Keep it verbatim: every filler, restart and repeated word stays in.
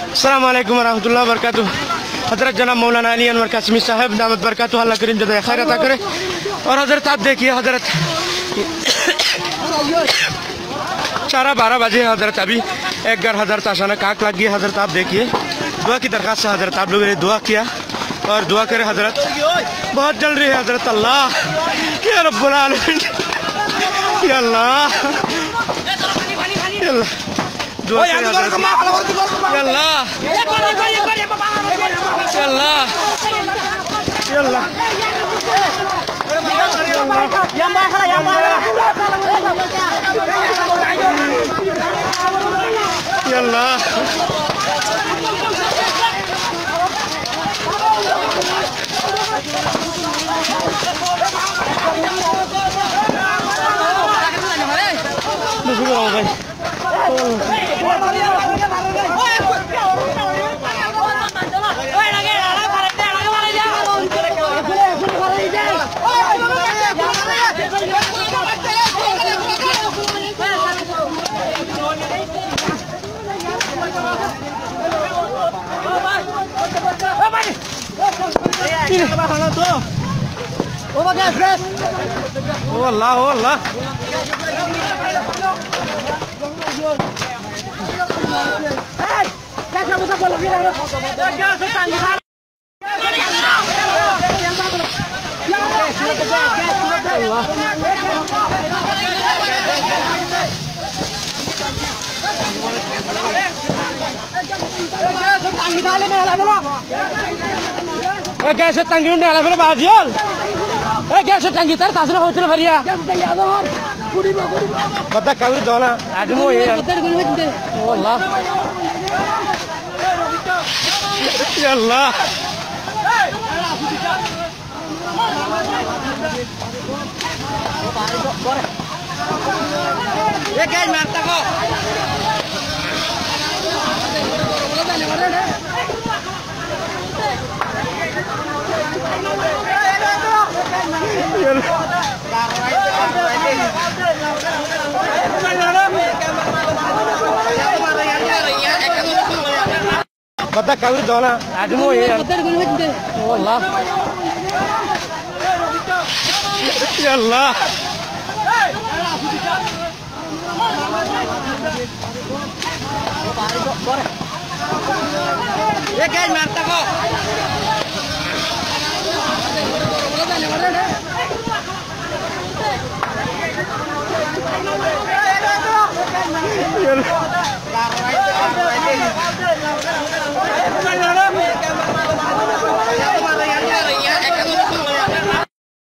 अस्सलामुअलैकुम वरहमतुल्लाहि वबरकातुह। हजरत जनाब मौलाना अली अनवर कासमी साहब दामत बरकातुह, अल्लाह करीम जज़ाए खैर अता करे। और हजरत आप देखिए, हजरत चारा बारह बजे हजरत अभी एक घर हजरत आशाना काक लग गई। हजरत आप देखिए, दुआ की दरख्वास्त से हजरत आप लोगों ने दुआ किया और दुआ करे हजरत बहुत जल रही है हजरत। अल्लाह या रब्बुल आलमीन, या अल्लाह या अल्लाह दुआ करे हजरत, या अल्लाह या अल्लाह या अल्लाह या अल्लाह Oh Allah, oh Allah. Hey, क्या मुझे बोल रही है? क्या से टांगी था? Eh, कैसे टंगी में डाला फिर बाजियाल? Eh, कैसे टंगी तर तासरा होटल भरिया? बता कभी दोना आज मो ये ओ अल्लाह या अल्लाह ये क्या मारता को बता कभी दोना आज मो ये ओ अल्लाह या अल्लाह ये क्या मारता को